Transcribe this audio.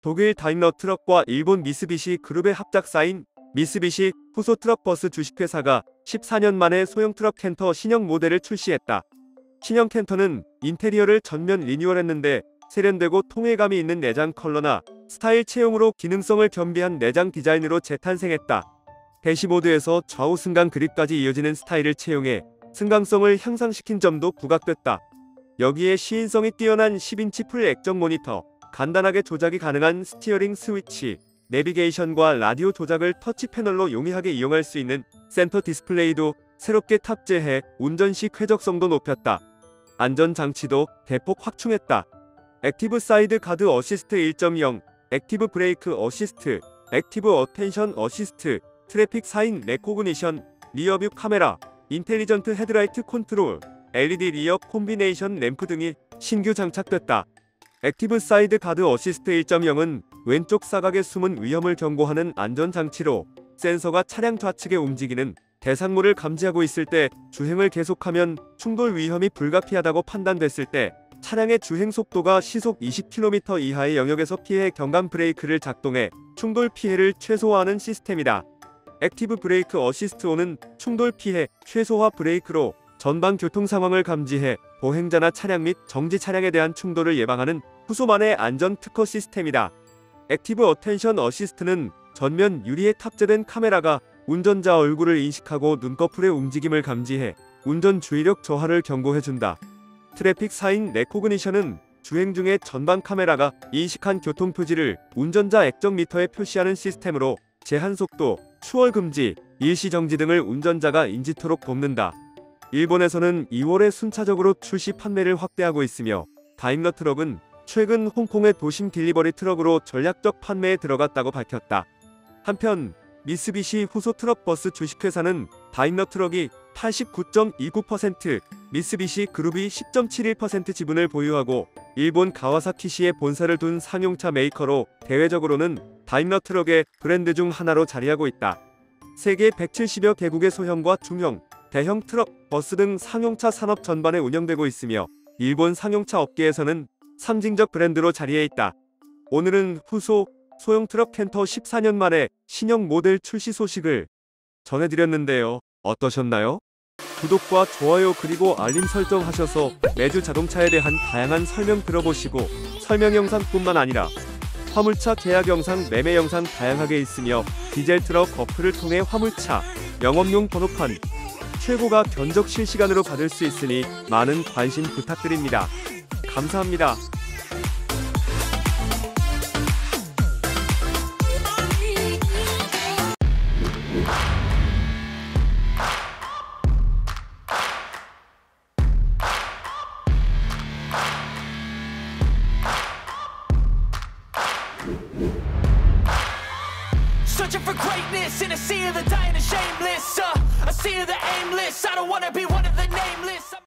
독일 다임러 트럭과 일본 미쓰비시 그룹의 합작사인 미쓰비시 후소 트럭버스 주식회사가 14년 만에 소형 트럭 캔터 신형 모델을 출시했다. 신형 캔터는 인테리어를 전면 리뉴얼했는데 세련되고 통일감이 있는 내장 컬러나 스타일 채용으로 기능성을 겸비한 내장 디자인으로 재탄생했다. 대시보드에서 좌우 승강 그립까지 이어지는 스타일을 채용해 승강성을 향상시킨 점도 부각됐다. 여기에 시인성이 뛰어난 10인치 풀 액정 모니터, 간단하게 조작이 가능한 스티어링 스위치, 내비게이션과 라디오 조작을 터치 패널로 용이하게 이용할 수 있는 센터 디스플레이도 새롭게 탑재해 운전 시 쾌적성도 높였다. 안전장치도 대폭 확충했다. 액티브 사이드 가드 어시스트 1.0, 액티브 브레이크 어시스트, 액티브 어텐션 어시스트, 트래픽 사인 레코그니션, 리어뷰 카메라, 인텔리전트 헤드라이트 컨트롤, LED 리어 콤비네이션 램프 등이 신규 장착됐다. 액티브 사이드 가드 어시스트 1.0은 왼쪽 사각의 숨은 위험을 경고하는 안전장치로 센서가 차량 좌측에 움직이는 대상물을 감지하고 있을 때 주행을 계속하면 충돌 위험이 불가피하다고 판단됐을 때 차량의 주행 속도가 시속 20km 이하의 영역에서 피해 경감 브레이크를 작동해 충돌 피해를 최소화하는 시스템이다. 액티브 브레이크 어시스트 5는 충돌 피해 최소화 브레이크로 전방 교통 상황을 감지해 보행자나 차량 및 정지 차량에 대한 충돌을 예방하는 후소만의 안전 특허 시스템이다. 액티브 어텐션 어시스트는 전면 유리에 탑재된 카메라가 운전자 얼굴을 인식하고 눈꺼풀의 움직임을 감지해 운전 주의력 저하를 경고해준다. 트래픽 사인 레코그니션은 주행 중에 전방 카메라가 인식한 교통 표지를 운전자 액정 미터에 표시하는 시스템으로 제한 속도, 추월 금지, 일시 정지 등을 운전자가 인지토록 돕는다. 일본에서는 2월에 순차적으로 출시 판매를 확대하고 있으며 다임러 트럭은 최근 홍콩의 도심 딜리버리 트럭으로 전략적 판매에 들어갔다고 밝혔다. 한편 미쓰비시 후소 트럭버스 주식회사는 다임러 트럭이 89.29%, 미쓰비시 그룹이 10.71% 지분을 보유하고 일본 가와사키시에 본사를 둔 상용차 메이커로 대외적으로는 다임러 트럭의 브랜드 중 하나로 자리하고 있다. 세계 170여 개국의 소형과 중형, 대형 트럭, 버스 등 상용차 산업 전반에 운영되고 있으며 일본 상용차 업계에서는 상징적 브랜드로 자리해 있다. 오늘은 후소 소형 트럭 캔터 14년 만에 신형 모델 출시 소식을 전해드렸는데요. 어떠셨나요? 구독과 좋아요 그리고 알림 설정하셔서 매주 자동차에 대한 다양한 설명 들어보시고 설명 영상뿐만 아니라 화물차 계약 영상, 매매 영상 다양하게 있으며 디젤 트럭 어플을 통해 화물차, 영업용 번호판, 최고가 견적 실시간으로 받을 수 있으니 많은 관심 부탁드립니다. 감사합니다. Searching for greatness in a sea of the dying and shameless, a sea of the aimless. I don't wanna be one of the nameless.